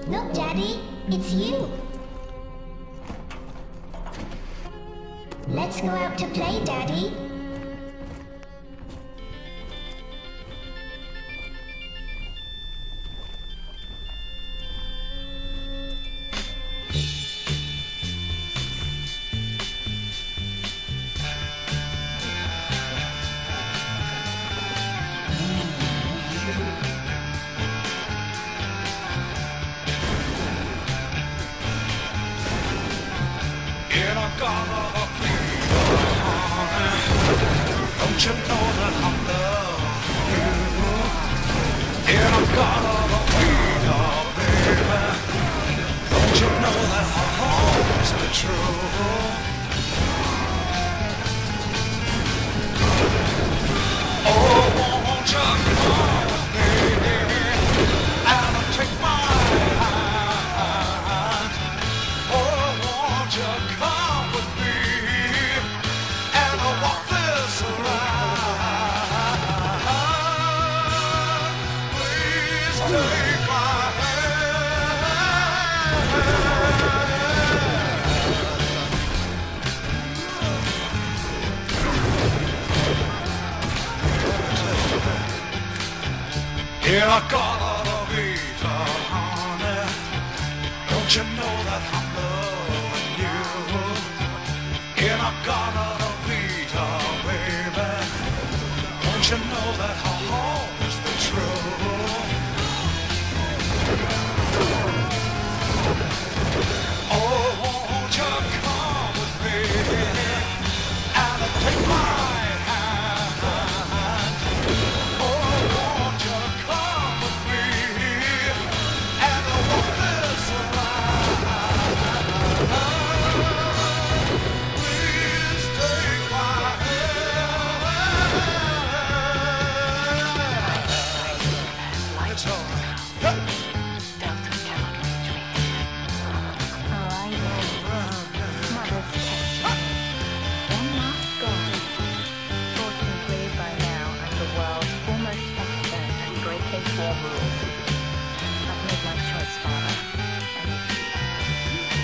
Look, Daddy, it's you. Let's go out to play, Daddy. In a garden of freedom, don't you know that I love you? In a garden of freedom, baby, don't you know that I'll always be true? Oh, won't you come with me and take my hand? Oh, won't you come with me and walk this around? Please take my hand. In a garden of Eden, honey, don't you know that I'm loving you? In a garden of Eden, baby, don't you know that I'll always be true? Oh, won't you come with me and take my hand? Oh, won't you come with me and walk this around? Please take my hand. It's all right. Delta chemical trees. Oh, I know. Mother's testing me. One last go. Fortunately, by now, I'm the world's foremost expert at breaking form rules. I've made my choice, Father. And it's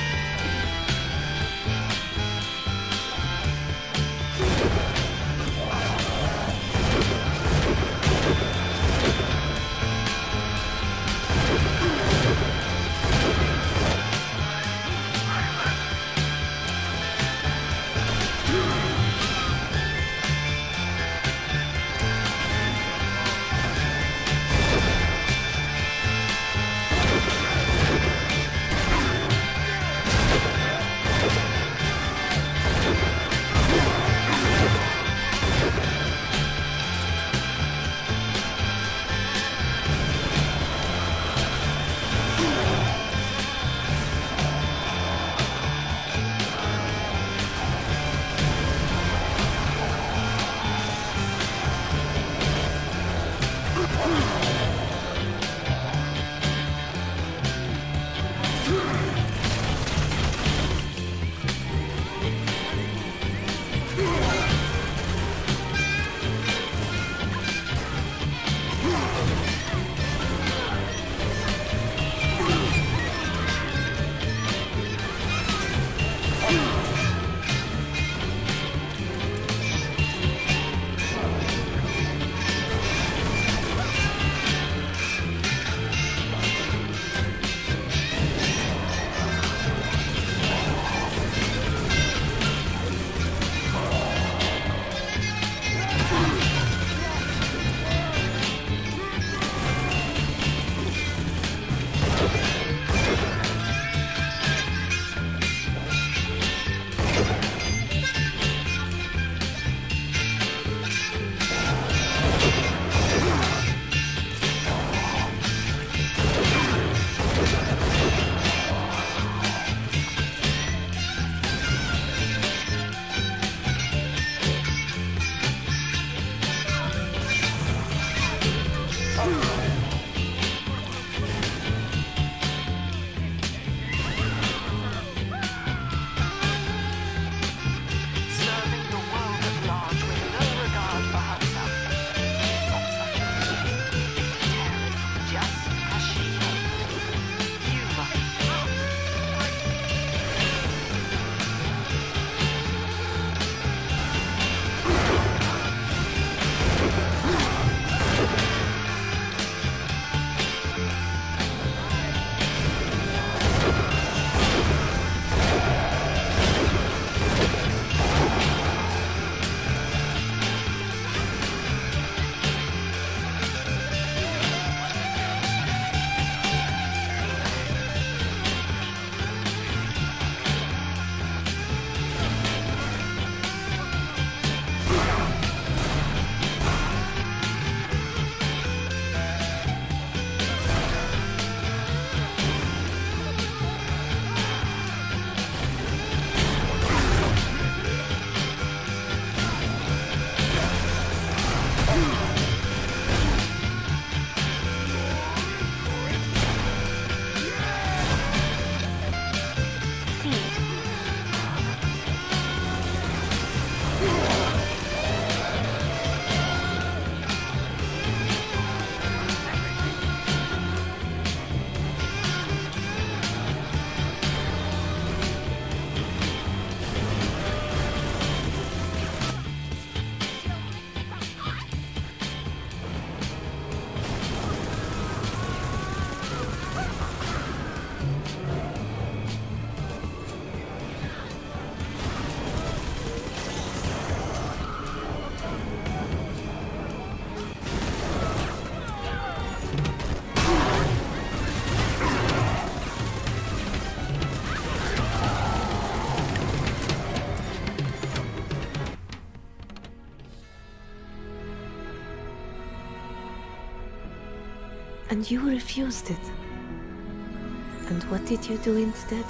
And you refused it. And what did you do instead?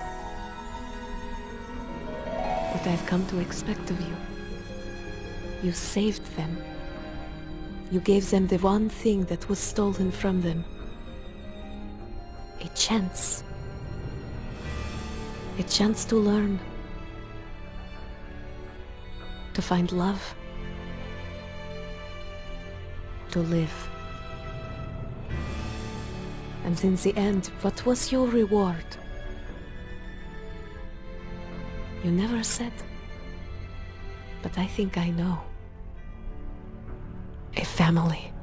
What I've come to expect of you. You saved them. You gave them the one thing that was stolen from them. A chance. A chance to learn. To find love. To live. And in the end, what was your reward? You never said. But I think I know. A family.